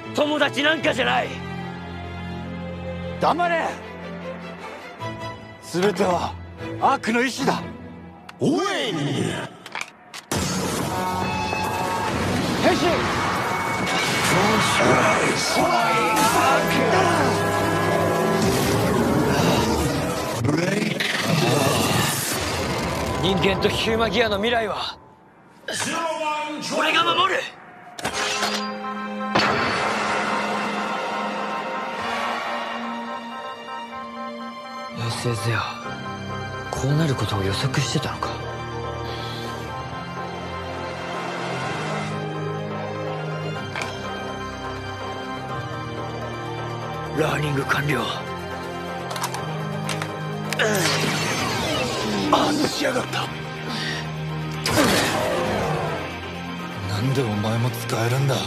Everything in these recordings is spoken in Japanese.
友達なんかじゃない。 黙れ。全ては悪の意志だ。 Win! 変身。 人間とヒューマギアの未来は俺が守る。衛星ゼア、こうなることを予測してたのか。ラーニング完了。 外しやがった。なんでお前も使えるんだ。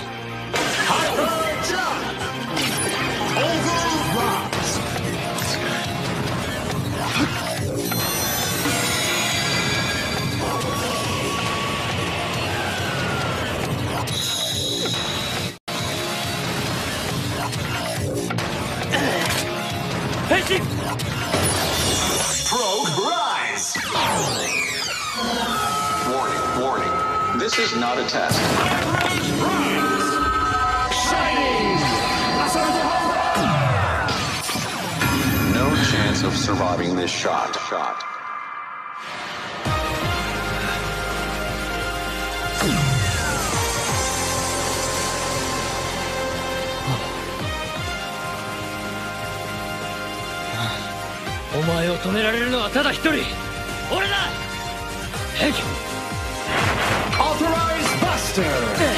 変身。 Probe rise! Warning, warning. This is not a test. No chance of surviving this shot. お前を止められるのはただ一人、俺だ。 Authorized Buster!